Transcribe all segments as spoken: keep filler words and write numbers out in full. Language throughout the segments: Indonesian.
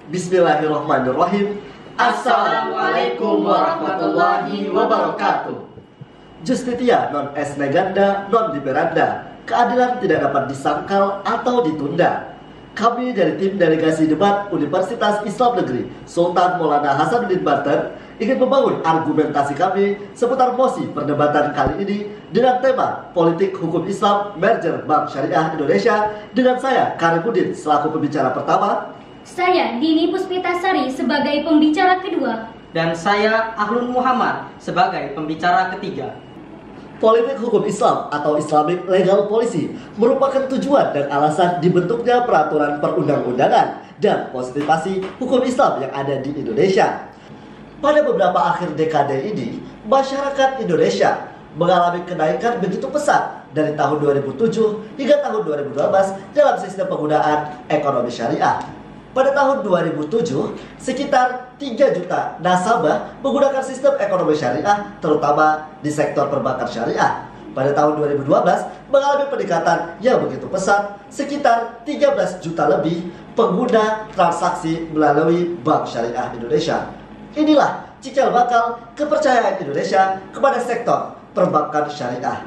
Bismillahirrahmanirrahim. Assalamualaikum warahmatullahi wabarakatuh. Justitia non est neganda non liberanda. Keadilan tidak dapat disangkal atau ditunda. Kami dari tim delegasi debat Universitas Islam Negeri Sultan Maulana Hasanuddin Banten ingin membangun argumentasi kami seputar mosi perdebatan kali ini dengan tema politik hukum Islam merger Bank Syariah Indonesia dengan saya Karimuddin selaku pembicara pertama. Saya Dini Puspitasari sebagai pembicara kedua. Dan saya Ahlun Muhammad sebagai pembicara ketiga. Politik hukum Islam atau Islamic Legal Policy merupakan tujuan dan alasan dibentuknya peraturan perundang-undangan dan konstitusi hukum Islam yang ada di Indonesia. Pada beberapa akhir dekade ini, masyarakat Indonesia mengalami kenaikan begitu pesat dari tahun dua ribu tujuh hingga tahun dua ribu dua belas dalam sistem penggunaan ekonomi syariah. Pada tahun dua ribu tujuh, sekitar tiga juta nasabah menggunakan sistem ekonomi syariah, terutama di sektor perbankan syariah. Pada tahun dua ribu dua belas, mengalami peningkatan yang begitu pesat, sekitar tiga belas juta lebih pengguna transaksi melalui Bank Syariah Indonesia. Inilah cikal bakal kepercayaan Indonesia kepada sektor perbankan syariah.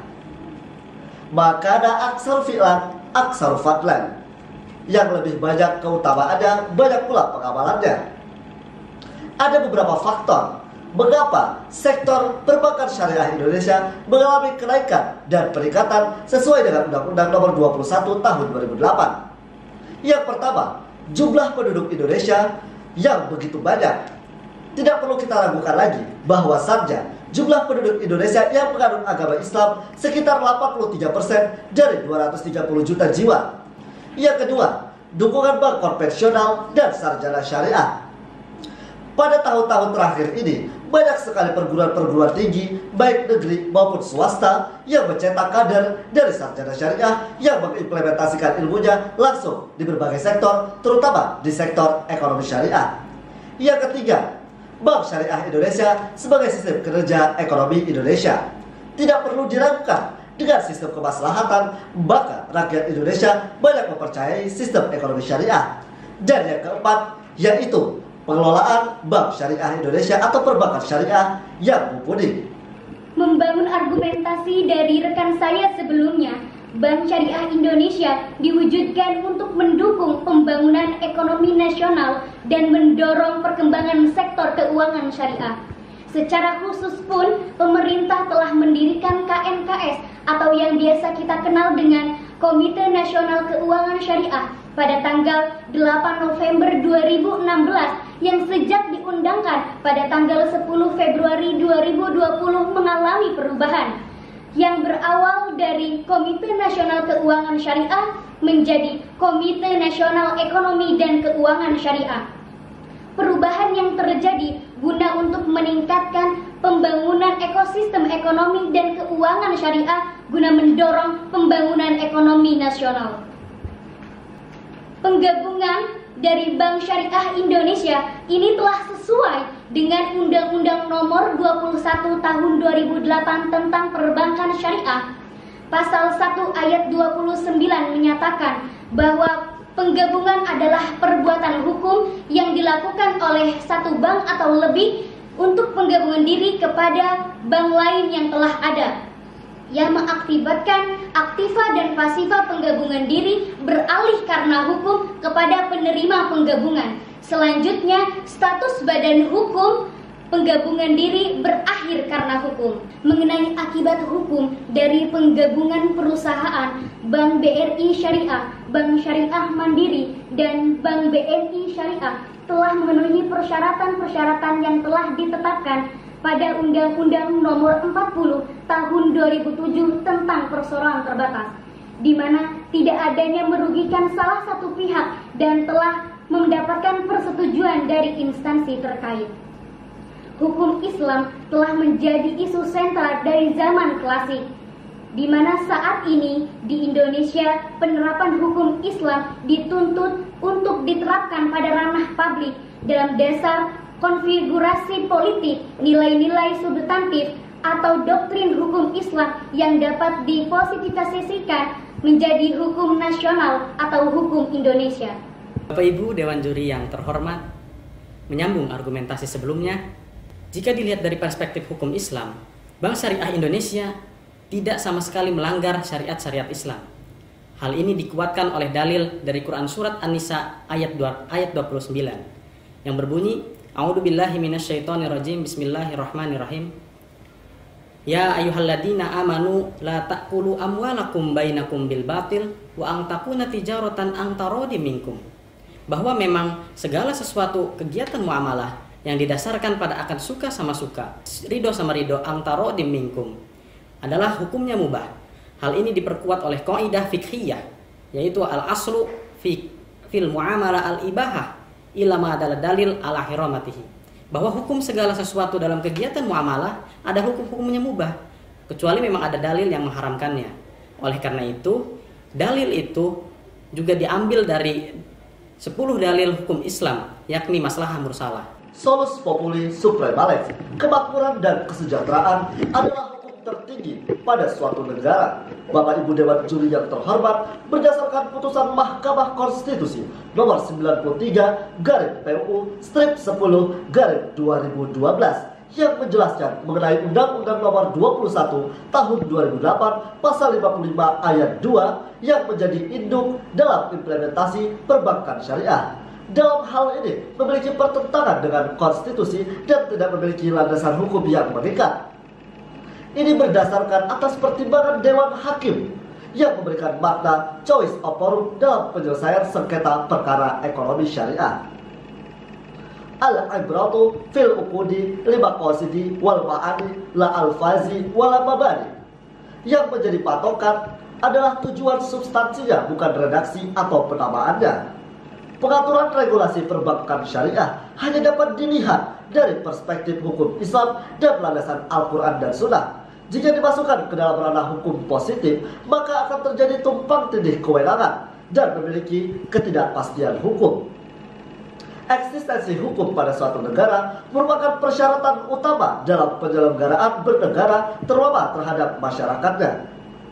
Maka ada aksar fi'lan, aksar fadlan. Yang lebih banyak keutamaannya, banyak pula pengamalannya. Ada beberapa faktor mengapa sektor perbankan syariah Indonesia mengalami kenaikan dan peningkatan sesuai dengan Undang-Undang Nomor dua puluh satu Tahun dua ribu delapan. Yang pertama, jumlah penduduk Indonesia yang begitu banyak. Tidak perlu kita ragukan lagi bahwasannya jumlah penduduk Indonesia yang menganut agama Islam sekitar delapan puluh tiga persen dari dua ratus tiga puluh juta jiwa. Yang kedua, dukungan bank konvensional dan sarjana syariah. Pada tahun-tahun terakhir ini, banyak sekali perguruan-perguruan tinggi, baik negeri maupun swasta, yang mencetak kader dari sarjana syariah yang mengimplementasikan ilmunya langsung di berbagai sektor, terutama di sektor ekonomi syariah. Yang ketiga, Bank Syariah Indonesia sebagai sistem kerja ekonomi Indonesia. Tidak perlu diragukan, dengan sistem kemaslahatan, maka rakyat Indonesia banyak mempercayai sistem ekonomi syariah. Dan yang keempat, yaitu pengelolaan Bank Syariah Indonesia atau perbankan syariah yang mumpuni. Membangun argumentasi dari rekan saya sebelumnya, Bank Syariah Indonesia diwujudkan untuk mendukung pembangunan ekonomi nasional dan mendorong perkembangan sektor keuangan syariah. Secara khusus pun, pemerintah telah mendirikan K N K S atau yang biasa kita kenal dengan Komite Nasional Keuangan Syariah pada tanggal delapan November dua ribu enam belas yang sejak diundangkan pada tanggal sepuluh Februari dua ribu dua puluh mengalami perubahan yang berawal dari Komite Nasional Keuangan Syariah menjadi Komite Nasional Ekonomi dan Keuangan Syariah. Perubahan yang terjadi guna untuk meningkatkan pembangunan ekosistem ekonomi dan keuangan syariah guna mendorong pembangunan ekonomi nasional. Penggabungan dari Bank Syariah Indonesia ini telah sesuai dengan Undang-Undang Nomor dua puluh satu Tahun dua ribu delapan tentang Perbankan Syariah. Pasal satu ayat dua puluh sembilan menyatakan bahwa penggabungan adalah perbuatan hukum yang dilakukan oleh satu bank atau lebih untuk penggabungan diri kepada bank lain yang telah ada, yang mengakibatkan aktiva dan pasiva penggabungan diri beralih karena hukum kepada penerima penggabungan. Selanjutnya, status badan hukum penggabungan diri berakhir karena hukum. Mengenai akibat hukum dari penggabungan perusahaan Bank B R I Syariah, Bank Syariah Mandiri, dan Bank B N I Syariah telah memenuhi persyaratan-persyaratan yang telah ditetapkan pada Undang-Undang Nomor empat puluh Tahun dua ribu tujuh tentang perseroan terbatas, di mana tidak adanya merugikan salah satu pihak dan telah mendapatkan persetujuan dari instansi terkait. Hukum Islam telah menjadi isu sentral dari zaman klasik, di mana saat ini di Indonesia penerapan hukum Islam dituntut untuk diterapkan pada ranah publik dalam dasar konfigurasi politik, nilai-nilai substantif atau doktrin hukum Islam yang dapat dipositifisasikan menjadi hukum nasional atau hukum Indonesia. Bapak Ibu Dewan Juri yang terhormat, menyambung argumentasi sebelumnya, jika dilihat dari perspektif hukum Islam, Bank Syariah Indonesia tidak sama sekali melanggar syariat-syariat Islam. Hal ini dikuatkan oleh dalil dari Quran Surat An-Nisa ayat dua puluh sembilan yang berbunyi, A'udzubillahi minasyaitonirrajim, Bismillahirrahmanirrahim. Ya ayyuhalladzina amanu la ta'kulu amwalakum bainakum bil batil wa ang takuna tijaratan ang taradi minkum. Bahwa memang segala sesuatu kegiatan muamalah yang didasarkan pada akan suka sama suka, ridho sama ridho, antaro dimingkum, adalah hukumnya mubah. Hal ini diperkuat oleh kaidah fiqhiyah, yaitu al-aslu fi fil muamalah al-ibahah ila ma adalah dalil ala hiramatihi. Bahwa hukum segala sesuatu dalam kegiatan muamalah ada hukum-hukumnya mubah, kecuali memang ada dalil yang mengharamkannya. Oleh karena itu, dalil itu juga diambil dari sepuluh dalil hukum Islam, yakni maslahah mursalah. Solus populi suprema lex, kemakmuran dan kesejahteraan adalah hukum tertinggi pada suatu negara. Bapak Ibu Dewan Juri yang terhormat, berdasarkan putusan Mahkamah Konstitusi nomor sembilan puluh tiga garis P U strip sepuluh garis dua ribu dua belas yang menjelaskan mengenai Undang-Undang nomor dua puluh satu tahun dua ribu delapan pasal lima puluh lima ayat dua yang menjadi induk dalam implementasi perbankan syariah. Dalam hal ini memiliki pertentangan dengan konstitusi dan tidak memiliki landasan hukum yang mengikat. Ini berdasarkan atas pertimbangan Dewan Hakim yang memberikan makna choice of forum dalam penyelesaian sengketa perkara ekonomi syariah. Al-ibratu fil uqudi lima qasidi wal ma'ani la alfazi wala mabani. Yang menjadi patokan adalah tujuan substansinya, bukan redaksi atau penamaannya. Pengaturan regulasi perbankan syariah hanya dapat dilihat dari perspektif hukum Islam dan landasan Al-Quran dan Sunnah. Jika dimasukkan ke dalam ranah hukum positif, maka akan terjadi tumpang tindih kewenangan dan memiliki ketidakpastian hukum. Eksistensi hukum pada suatu negara merupakan persyaratan utama dalam penyelenggaraan bernegara, terutama terhadap masyarakatnya.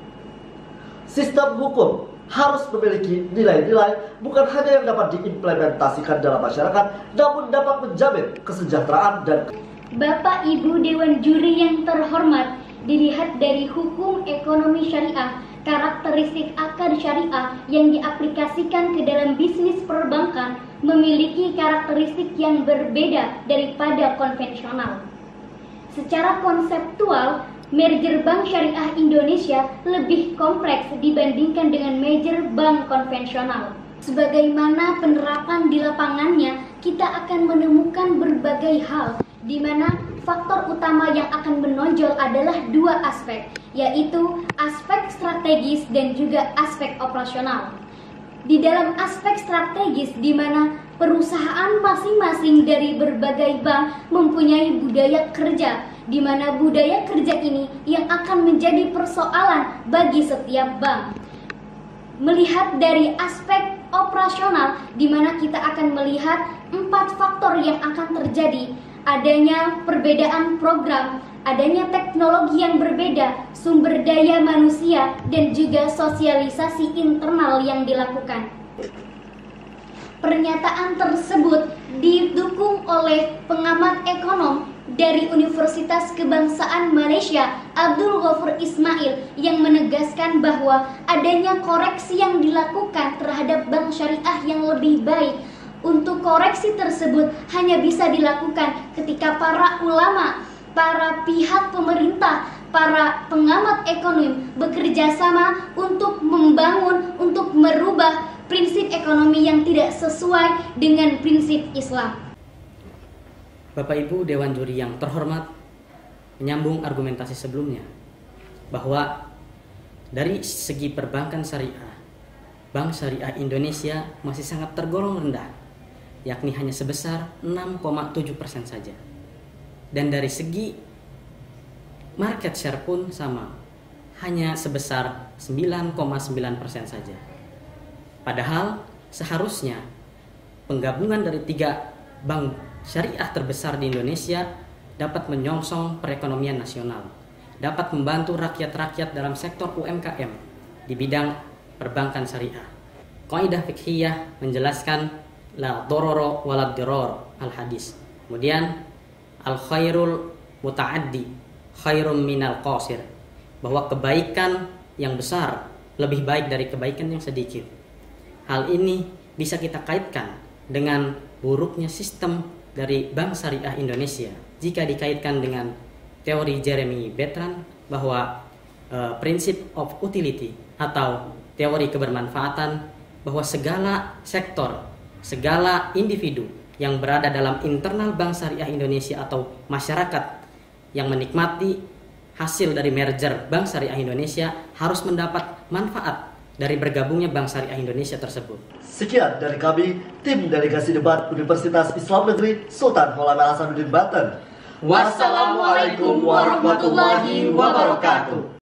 Sistem hukum harus memiliki nilai-nilai bukan hanya yang dapat diimplementasikan dalam masyarakat, namun dapat menjamin kesejahteraan dan Bapak Ibu Dewan Juri yang terhormat, dilihat dari hukum ekonomi syariah, karakteristik akad syariah yang diaplikasikan ke dalam bisnis perbankan memiliki karakteristik yang berbeda daripada konvensional. Secara konseptual, merger Bank Syariah Indonesia lebih kompleks dibandingkan dengan merger bank konvensional. Sebagaimana penerapan di lapangannya, kita akan menemukan berbagai hal, di mana faktor utama yang akan menonjol adalah dua aspek, yaitu aspek strategis dan juga aspek operasional. Di dalam aspek strategis, di mana perusahaan masing-masing dari berbagai bank mempunyai budaya kerja, di mana budaya kerja ini yang akan menjadi persoalan bagi setiap bank. Melihat dari aspek operasional, di mana kita akan melihat empat faktor yang akan terjadi. Adanya perbedaan program, adanya teknologi yang berbeda, sumber daya manusia, dan juga sosialisasi internal yang dilakukan. Pernyataan tersebut didukung oleh pengamat ekonom dari Universitas Kebangsaan Malaysia, Abdul Ghafur Ismail, yang menegaskan bahwa adanya koreksi yang dilakukan terhadap bank syariah yang lebih baik. Untuk koreksi tersebut hanya bisa dilakukan ketika para ulama, para pihak pemerintah, para pengamat ekonomi bekerja sama untuk membangun, untuk merubah prinsip ekonomi yang tidak sesuai dengan prinsip Islam. Bapak Ibu Dewan Juri yang terhormat, menyambung argumentasi sebelumnya, bahwa dari segi perbankan syariah, Bank Syariah Indonesia masih sangat tergolong rendah, yakni hanya sebesar enam koma tujuh persen saja. Dan dari segi market share pun sama, hanya sebesar sembilan koma sembilan persen saja. Padahal seharusnya penggabungan dari tiga bank syariah terbesar di Indonesia dapat menyongsong perekonomian nasional, dapat membantu rakyat-rakyat dalam sektor U M K M di bidang perbankan syariah. Kaidah fiqhiyah menjelaskan la dororo walad diror al hadis. Kemudian al khairul mutaaddi khairum minal qasir, bahwa kebaikan yang besar lebih baik dari kebaikan yang sedikit. Hal ini bisa kita kaitkan dengan buruknya sistem dari Bank Syariah Indonesia jika dikaitkan dengan teori Jeremy Bertrand bahwa uh, prinsip of utility atau teori kebermanfaatan, bahwa segala sektor, segala individu yang berada dalam internal Bank Syariah Indonesia atau masyarakat yang menikmati hasil dari merger Bank Syariah Indonesia harus mendapat manfaat dari bergabungnya Bank Syariah Indonesia tersebut. Sekian dari kami, tim delegasi debat Universitas Islam Negeri Sultan Maulana Hasanuddin Banten. Wassalamualaikum warahmatullahi wabarakatuh.